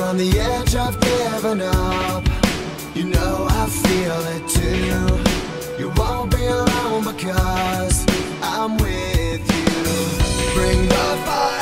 on the edge of giving up. You know I feel it too. You won't be alone because I'm with you. Bring the fire.